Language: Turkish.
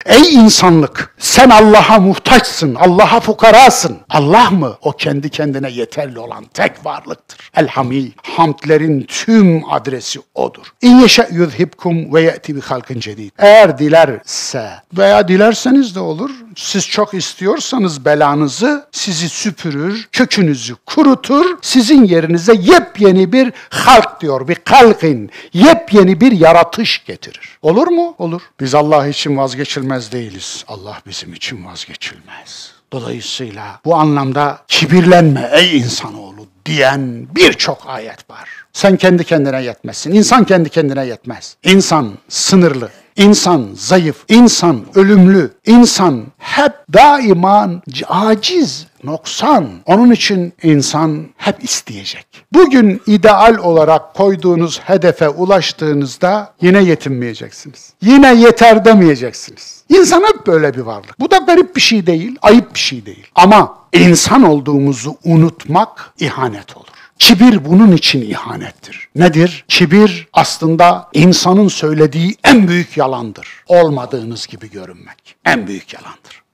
Ey insanlık, sen Allah'a muhtaçsın, Allah'a fukarasın. Allah mı? O kendi kendine yeterli olan tek varlıktır. El-Hamid, hamdlerin tüm adresi O'dur. İn yeşe yuzhibkum ve ye'ti bi halkin cedid. Eğer dilerse veya dilerseniz de olur, siz çok istiyorsanız belanızı sizi süpürür, kökünüzü kurutur, sizin yerinize yepyeni bir halk diyor, bir kalkin, yepyeni bir yaratış getirir. Olur mu? Olur. Biz Allah için vazgeçilmez değiliz. Allah bizim için vazgeçilmez. Dolayısıyla bu anlamda kibirlenme ey insanoğlu diyen birçok ayet var. Sen kendi kendine yetmezsin. İnsan kendi kendine yetmez. İnsan sınırlı. İnsan zayıf, insan ölümlü, insan hep daima aciz, noksan. Onun için insan hep isteyecek. Bugün ideal olarak koyduğunuz hedefe ulaştığınızda yine yetinmeyeceksiniz. Yine yeter demeyeceksiniz. İnsan hep böyle bir varlık. Bu da garip bir şey değil, ayıp bir şey değil. Ama insan olduğumuzu unutmak ihanet olur. Kibir bunun için ihanettir. Nedir? Kibir aslında insanın söylediği en büyük yalandır. Olmadığınız gibi görünmek. En büyük yalandır.